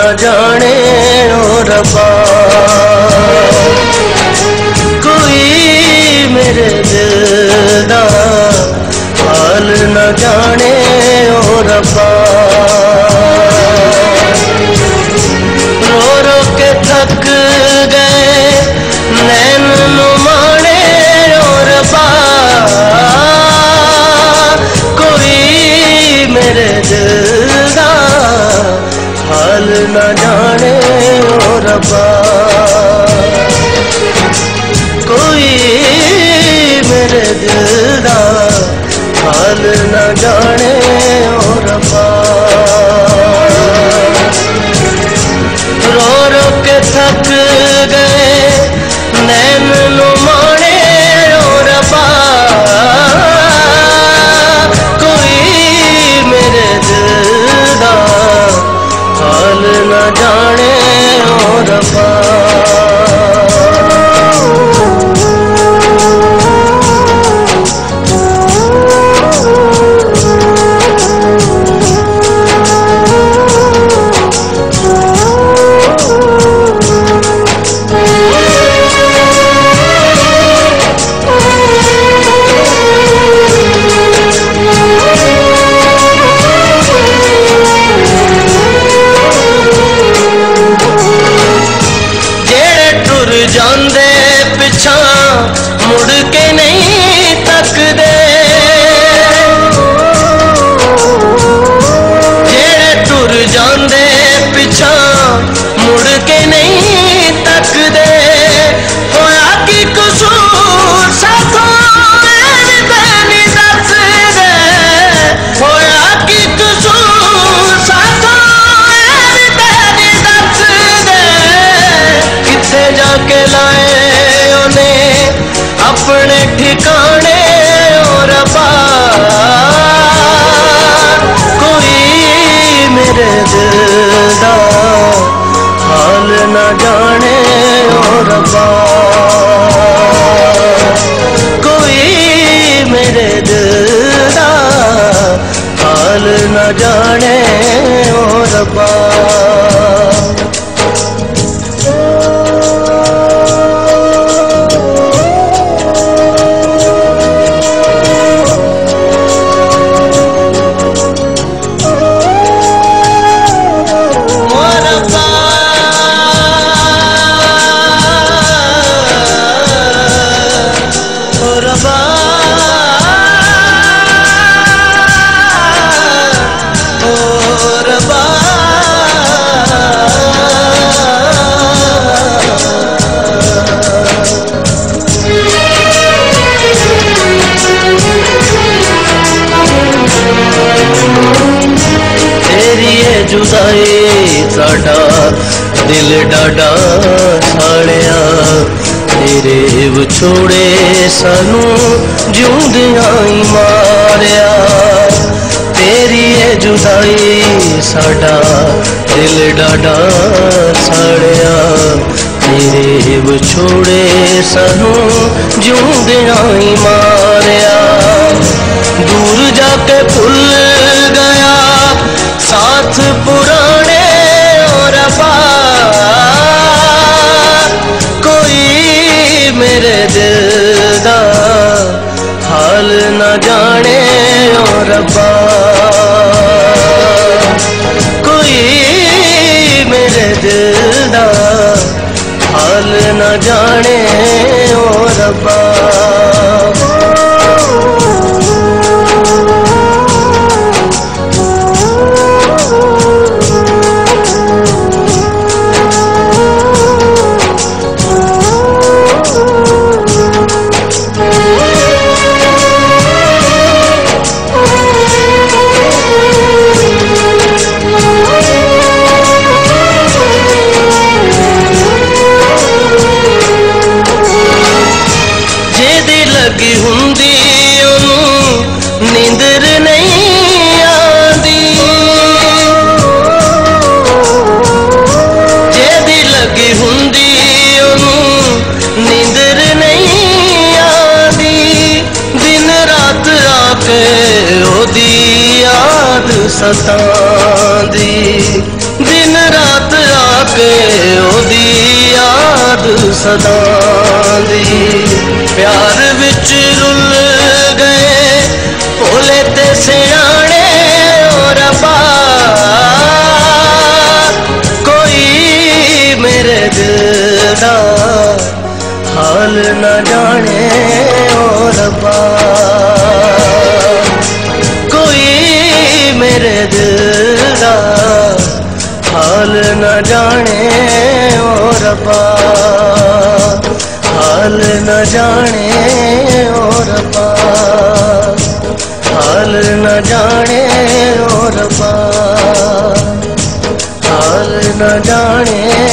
जाने ओ रब्बा, कोई मेरे दिल दा हाल न जाने ओ रब्बा। रो रो के थक गए नैन नुमाने ओ रब्बा, कोई मेरे दिल दा हाल न जाने ओ रब्बा, कोई मेरे दिल दा हाल न जाने ओ रब्बा। रो रो के थक गए नैन नुमाने ओ रब्बा, कोई मेरे दिल दा हाल न जाने ओ रब्बा। जांदे पिछा मुड़ के नहीं तकदे, जेड़े टुर जांदे पिछा मुड़ के नहीं तकदे, होया की कसूर साथों नहीं दस दे, होया की कसूर साथों नहीं दस दे, किथे जाके लाए उन्हें अपने ठिकाने ओ रब्बा, कोई मेरे दिल दा हाल न जाने ओ रब्बा, कोई मेरे दिल दा हाल न जाने ओ रब्बा। जुदाई साडा दिल डाडा साड़िया, तेरे विछोड़े सानू जिउंदियां ही मारिया, तेरी ये जुदाई साडा दिल डाडा साड़िया, तेरे विछोड़े सानू जिउंदियां ही मारिया, दूर जाके भुल गया साथ पुराने ओ रब्बा, कोई मेरे दिल दा हाल न जाने ओ रब्बा, कोई मेरे दिल दा हाल न जाने ओ रब्बा। लगी हुंदी ओनू नींदर नहीं आंदी, जेदी लगी हुंदी ओनू नींदर नहीं आंदी, दिन रात आके ओदी याद सतांदी, दिन रात आके ओदी याद सदांदी। प्यार विच रुल गए भोले ते सियाणे ओ रब्बा, कोई मेरे दिल दा हाल न जाने ओ रब्बा, कोई मेरे दिल दा हाल न जाने ओ रब्बा, हाल न जाने ओ रब्बा, हाल न जाने ओ रब्बा, हाल न जाने